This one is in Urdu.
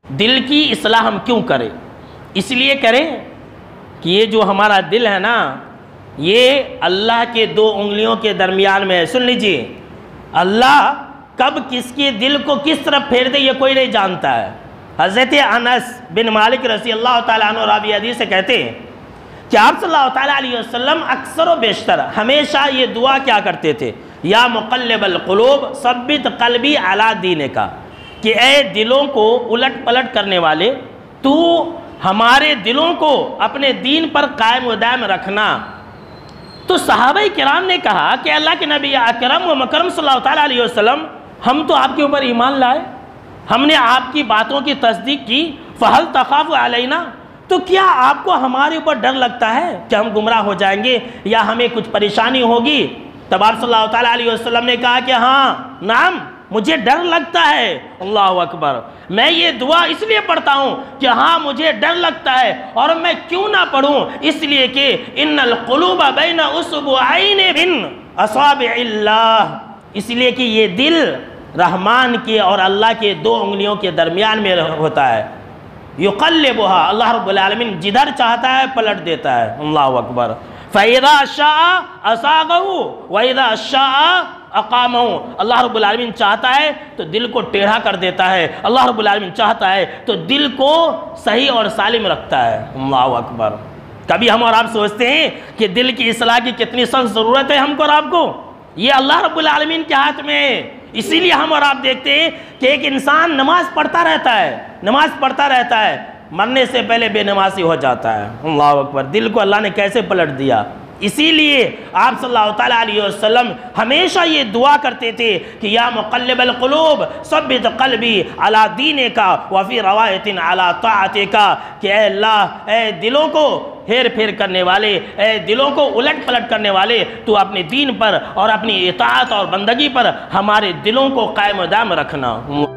دل کی اصلاح ہم کیوں کریں؟ اس لیے کریں کہ یہ جو ہمارا دل ہے نا، یہ اللہ کے دو انگلیوں کے درمیان میں ہے۔ سن لیجئے، اللہ کب کس کے دل کو کس طرف پھیر دے یہ کوئی نہیں جانتا ہے۔ حضرت انس بن مالک رضی اللہ تعالیٰ عنہ راوی حدیث سے کہتے ہیں کہ آپ صلی اللہ تعالیٰ علیہ وسلم اکثر و بیشتر ہمیشہ یہ دعا کیا کرتے تھے، یا مقلب القلوب ثبت قلبی علی دینک، کہ اے دلوں کو الٹ پلٹ کرنے والے، تو ہمارے دلوں کو اپنے دین پر قائم و دائم رکھنا۔ تو صحابہ کرام نے کہا کہ اللہ کے نبی اکرم و مکرم صلی اللہ تعالیٰ علیہ وسلم، ہم تو آپ کے اوپر ایمان لائے، ہم نے آپ کی باتوں کی تصدیق کی، فہل تخاف علینا، تو کیا آپ کو ہمارے اوپر ڈر لگتا ہے کہ ہم گمراہ ہو جائیں گے یا ہمیں کچھ پریشانی ہوگی؟ تب آپ صلی اللہ تعالیٰ علیہ وسلم نے کہا کہ ہاں نعم، مجھے ڈر لگتا ہے۔ اللہ اکبر، میں یہ دعا اس لیے پڑھتا ہوں کہ ہاں مجھے ڈر لگتا ہے، اور میں کیوں نہ پڑھوں؟ اس لیے کہ ان القلوب بین اصبعین من اصابع اللہ، اس لیے کہ یہ دل رحمان کے اور اللہ کے دو انگلیوں کے درمیان میں ہوتا ہے۔ یقلبھا، اللہ رب العالمین جدھر چاہتا ہے پلٹ دیتا ہے۔ اللہ اکبر، فَإِذَا شَاءَ أَصَاغَهُ وَإِذَا شَاءَ أَقَامَهُ، اللہ رب العالمین چاہتا ہے تو دل کو ٹیڑھا کر دیتا ہے، اللہ رب العالمین چاہتا ہے تو دل کو صحیح اور سالم رکھتا ہے۔ اللہ اکبر، کبھی ہم اور آپ سوچتے ہیں کہ دل کی اصلاح کی کتنی سخت ضرورت ہے ہم کو اور آپ کو؟ یہ اللہ رب العالمین کے ہاتھ میں ہے۔ اسی لیے ہم اور آپ دیکھتے ہیں کہ ایک انسان نماز پڑھتا رہتا ہے، مرنے سے پہلے بے نمازی ہو جاتا ہے۔ اللہ اکبر، دل کو اللہ نے کیسے پلٹ دیا۔ اسی لیے آپ صلی اللہ تعالیٰ علیہ وسلم ہمیشہ یہ دعا کرتے تھے کہ یا مقلب القلوب ثبت قلبی علی دینک وفی روایت علی طاعتک، کہ اے اللہ، اے دلوں کو ہیر پھیر کرنے والے، اے دلوں کو الٹ پلٹ کرنے والے، تو اپنے دین پر اور اپنی اطاعت اور بندگی پر ہمارے دلوں کو قائم و دائم رکھنا۔